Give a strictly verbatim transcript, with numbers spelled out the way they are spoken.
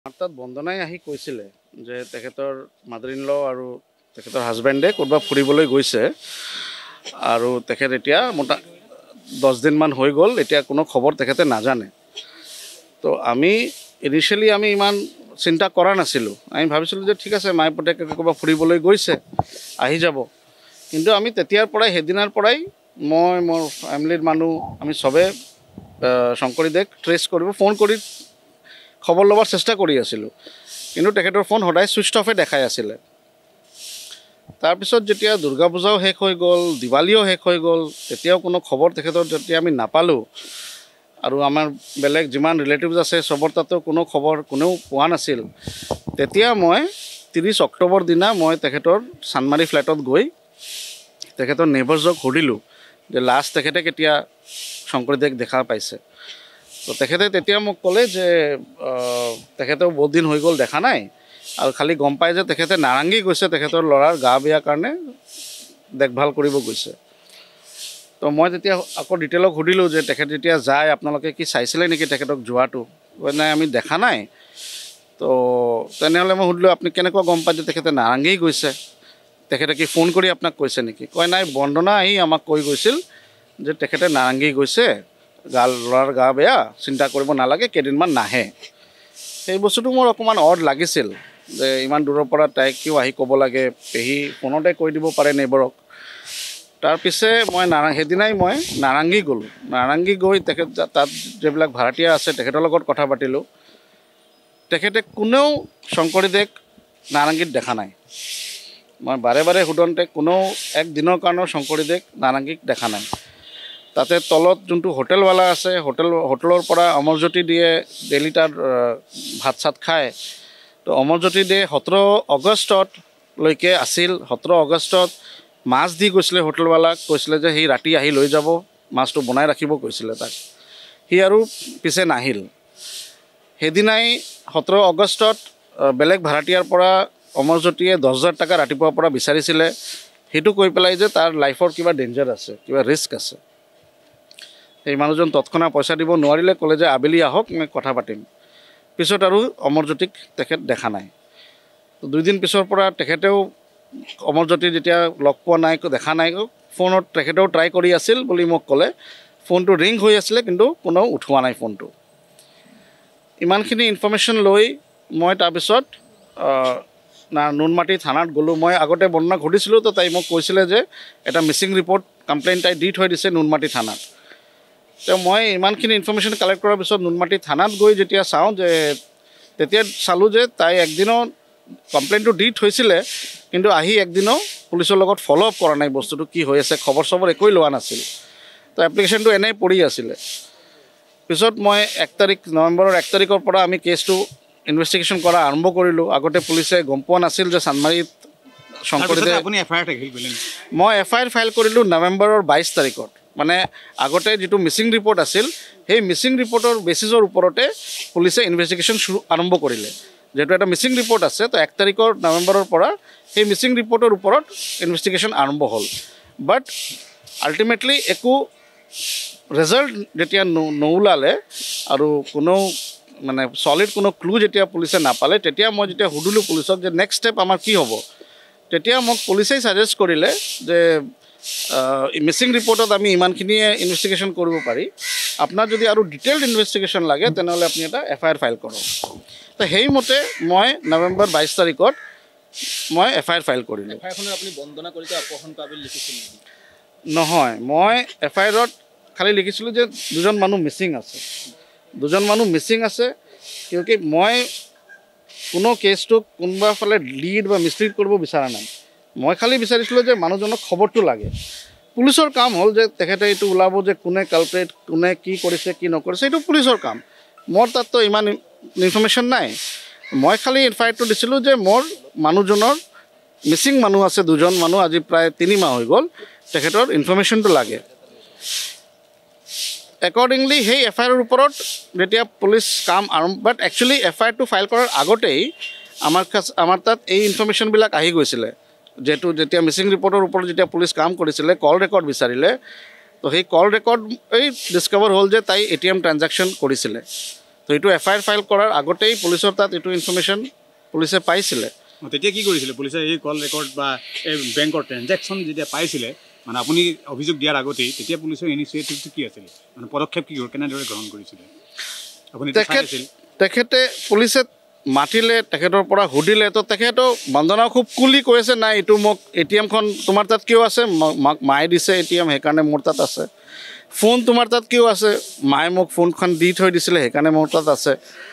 তাত বন্দনাই আহি কৈছিলে যে তেখেতৰ মাদাৰ ইন ল আৰু তেখেতৰ হাজবেণ্ডে ক'ৰবা ফুৰিবলৈ গৈছে আৰু তেখেত এতিয়া মোটা দহ দিনমান হৈ গ'ল, এতিয়া কোনো খবৰ তেখেতে নাজানে। তো আমি ইনিচিয়েলি আমি ইমান চিন্তা কৰা নাছিলোঁ। আমি ভাবিছিলোঁ যে ঠিক আছে, মাই পুতেকে ক'ৰবা ফুৰিবলৈ গৈছে, আহি যাব। কিন্তু আমি তেতিয়াৰ পৰাই সেইদিনাৰ পৰাই মই মোৰ ফেমিলিৰ মানুহ আমি চবে শংকৰীদেৱক ট্ৰেছ কৰিব ফোন কৰি খবৰ ল'বৰ চেষ্টা কৰি আছিলোঁ, কিন্তু তেখেতৰ ফোন সদায় ছুইচ অফে দেখাই আছিলে। তাৰপিছত যেতিয়া দুৰ্গা পূজাও শেষ হৈ গ'ল, দিৱালীও শেষ হৈ গ'ল, তেতিয়াও কোনো খবৰ তেখেতৰ যেতিয়া আমি নাপালোঁ আৰু আমাৰ বেলেগ যিমান ৰিলেটিভছ আছে চবৰ তাতো কোনো খবৰ কোনেও পোৱা নাছিল, তেতিয়া মই ত্ৰিছ অক্টোবৰ দিনা মই তেখেতৰ চানমাৰী ফ্লেটত গৈ তেখেতৰ নেইবাৰ্ছক সুধিলোঁ যে লাষ্ট তেখেতে কেতিয়া শংকৰদেৱক দেখা পাইছে। তো তেখেতে তেতিয়া মোক ক'লে যে তেখেতেও বহুত দিন হৈ গ'ল দেখা নাই, আৰু খালি গম পায় যে তেখেতে নাৰেংগী গৈছে, তেখেতৰ ল'ৰাৰ গা বেয়া কাৰণে দেখভাল কৰিব গৈছে। তো মই তেতিয়া আকৌ ডিটেইলক সুধিলোঁ যে তেখেত যেতিয়া যায় আপোনালোকে কি চাইছিলে নেকি তেখেতক যোৱাটো? নাই, আমি দেখা নাই। তো তেনেহ'লে মই সুধিলোঁ আপুনি কেনেকুৱা গম পায় যে তেখেতে নাৰেংগী গৈছে? তেখেতে কি ফোন কৰি আপোনাক কৈছে নেকি? কয় নাই, বন্দনা আহি আমাক কৈ গৈছিল যে তেখেতে নাৰেংগী গৈছে, গা ল'ৰাৰ গা বেয়া, চিন্তা কৰিব নালাগে, কেইদিনমান নাহে। সেই বস্তুটো মোৰ অকণমান অড লাগিছিল যে ইমান দূৰৰ পৰা তাইক কিয় আহি ক'ব লাগে, পেহী ফোনতে কৈ দিব পাৰে নেইবাৰক। তাৰপিছে মই নাৰা সেইদিনাই মই নাৰেংগী গ'লোঁ। নাৰেংগী গৈ তেখেত তাত যিবিলাক ভাড়াতীয়া আছে তেখেতৰ লগত কথা পাতিলোঁ। তেখেতে কোনেও শংকৰীদেৱক নাৰেংগীত দেখা নাই। মই বাৰে বাৰে সোধোঁতে কোনেও একদিনৰ কাৰণেও শংকৰীদেৱক নাৰেংগীক দেখা নাই। তাতে তলত যোনটো হোটেলৱালা আছে, হোটেল হোটেলৰ পৰা অমৰজ্যোতি দিয়ে ডেইলি তাত ভাত চাত খায়। তো অমৰজ্যোতি দিয়ে সোতৰ আগষ্টতলৈকে আছিল। সোতৰ আগষ্টত মাছ দি গৈছিলে হোটেলৱালাক, কৈছিলে যে সি ৰাতি আহি লৈ যাব, মাছটো বনাই ৰাখিব কৈছিলে তাক। সি আৰু পিছে নাহিল। সেইদিনাই সোতৰ আগষ্টত বেলেগ ভাড়াতীয়াৰ পৰা অমৰজ্যোতিয়ে দহ হাজাৰ টকা ৰাতিপুৱাৰ পৰা বিচাৰিছিলে, সেইটো কৈ পেলাই যে তাৰ লাইফৰ কিবা ডেঞ্জাৰ আছে, কিবা ৰিস্ক আছে। সেই মানুহজন তৎক্ষণাত পইচা দিব নোৱাৰিলে, ক'লে যে আবেলি আহক মই কথা পাতিম। পিছত আৰু অমৰজ্যোতিক তেখেত দেখা নাই। দুইদিন পিছৰ পৰা তেখেতেও অমৰজ্যোতি যেতিয়া লগ পোৱা নাই, দেখা নাই, ফোনত তেখেতেও ট্ৰাই কৰি আছিল বুলি মোক ক'লে। ফোনটো ৰিং হৈ আছিলে কিন্তু কোনেও উঠোৱা নাই ফোনটো। ইমানখিনি ইনফৰ্মেশ্যন লৈ মই তাৰপিছত না নুনমাটি থানাত গ'লোঁ। মই আগতে বৰ্ণনা ঘটিছিলোঁ, তো তাই মোক কৈছিলে যে এটা মিচিং ৰিপৰ্ট কমপ্লেইন তাই দি থৈ দিছে নুনমাটি থানাত। তো মই ইমানখিনি ইনফৰ্মেশ্যন কালেক্ট কৰাৰ পিছত নুনমাটি থানাত গৈ যেতিয়া চাওঁ, যে তেতিয়া চালোঁ যে তাই একদিনো কমপ্লেইনটো দি থৈছিলে, কিন্তু আহি একদিনো পুলিচৰ লগত ফ'ল' আপ কৰা নাই, বস্তুটো কি হৈ আছে, খবৰ চবৰ একোৱেই লোৱা নাছিল। তো এপ্লিকেশ্যনটো এনেই পৰি আছিলে। পিছত মই এক তাৰিখ নৱেম্বৰৰ এক তাৰিখৰ পৰা আমি কেছটো ইনভেষ্টিগেশ্যন কৰা আৰম্ভ কৰিলোঁ। আগতে পুলিচে গম পোৱা নাছিল যে চানমাৰীত শংকৰদেৱ। আপুনি এফ আই আৰ থাকিল? মই এফ আই আৰ ফাইল কৰিলোঁ নৱেম্বৰৰ বাইছ তাৰিখত। মানে আগতে যিটো মিচিং ৰিপৰ্ট আছিল, সেই মিচিং ৰিপৰ্টৰ বেচিছৰ ওপৰতে পুলিচে ইনভেষ্টিগেশ্যন শুৰু আৰম্ভ কৰিলে। যিহেতু এটা মিচিং ৰিপৰ্ট আছে, তো এক তাৰিখৰ নৱেম্বৰৰ পৰা সেই মিচিং ৰিপৰ্টৰ ওপৰত ইনভেষ্টিগেশ্যন আৰম্ভ হ'ল। বাট আল্টিমেটলি একো ৰিজাল্ট যেতিয়া নোলালে আৰু কোনো মানে ছলিড কোনো ক্লু যেতিয়া পুলিচে নাপালে, তেতিয়া মই যেতিয়া সুধিলোঁ পুলিচক যে নেক্সট ষ্টেপ আমাৰ কি হ'ব, তেতিয়া মোক পুলিচেই ছাজেষ্ট কৰিলে যে মিচিং ৰিপৰ্টত আমি ইমানখিনিয়ে ইনভেষ্টিগেশ্যন কৰিব পাৰি, আপোনাৰ যদি আৰু ডিটেইলড ইনভেষ্টিগেশ্যন লাগে তেনেহ'লে আপুনি এটা এফ আই আৰ ফাইল কৰক। তো সেইমতে মই নৱেম্বৰ বাইছ তাৰিখত মই এফ আই আৰ ফাইল কৰিলোঁ। আপুনি বন্দনা কৰিছে অপহৰণ কৰা বুলি লিখিছিল? নহয়, মই এফ আই আৰত খালি লিখিছিলোঁ যে দুজন মানুহ মিচিং আছে, দুজন মানুহ মিচিং আছে। কিয়কি মই কোনো কেছটোক কোনোবা ফালে লিড বা মিছলিড কৰিব বিচৰা নাই। মই খালি বিচাৰিছিলোঁ যে মানুহজনক খবৰটো লাগে। পুলিচৰ কাম হ'ল যে তেখেতে এইটো ওলাব যে কোনে কালপ্ৰেট, কোনে কি কৰিছে কি নকৰিছে, এইটো পুলিচৰ কাম। মোৰ তাততো ইমান ইনফৰ্মেশ্যন নাই। মই খালি এফ আই আৰটো দিছিলোঁ যে মোৰ মানুহজনৰ মিচিং মানুহ আছে দুজন মানুহ, আজি প্ৰায় তিনি মাহ হৈ গ'ল, তেখেতৰ ইনফৰ্মেশ্যনটো লাগে। একৰ্ডিংলি সেই এফ আই আৰৰ ওপৰত যেতিয়া পুলিচ কাম আৰম্ভ, বাট একচুৱেলি এফ আই আৰটো ফাইল কৰাৰ আগতেই আমাৰ আমাৰ তাত এই ইনফৰ্মেশ্যনবিলাক আহি গৈছিলে। যিহেতু যেতিয়া মিচিং ৰিপৰ্টৰ ওপৰত যেতিয়া পুলিচ কাম কৰিছিলে, কল ৰেকৰ্ড বিচাৰিলে, তো সেই কল ৰেকৰ্ড এই ডিছকভাৰ হ'ল যে তাই এ টি এম ট্ৰানজেকশ্যন কৰিছিলে। তো তো এইটো এফ আই আৰ ফাইল কৰাৰ আগতেই পুলিচৰ তাত এইটো ইনফৰ্মেশ্যন পুলিচে পাইছিলে। তেতিয়া কি কৰিছিলে পুলিচে এই কল ৰেকৰ্ড বা এই বেংকৰ ট্ৰেনজেকশ্যন যেতিয়া পাইছিলে মানে আপুনি অভিযোগ দিয়াৰ আগতেই তেতিয়া পুলিচৰ ইনিচিয়েটিভটো কি আছিলে মানে পদক্ষেপ কি কেনেদৰে গ্ৰহণ কৰিছিলে আপুনি তেখেতে পুলিচে মাতিলে তেখেতৰ পৰা সুধিলে তো তেখেতো বন্দনা খুব কুলি কৈ আছে নাই এইটো মোক এ টি এমখন তোমাৰ তাত কিয় আছে মাক মায়ে দিছে এ টি এম সেইকাৰণে মোৰ তাত আছে। ফোন তোমাৰ তাত কিয় আছে মায়ে মোক ফোনখন দি থৈ দিছিলে সেইকাৰণে মোৰ তাত আছে।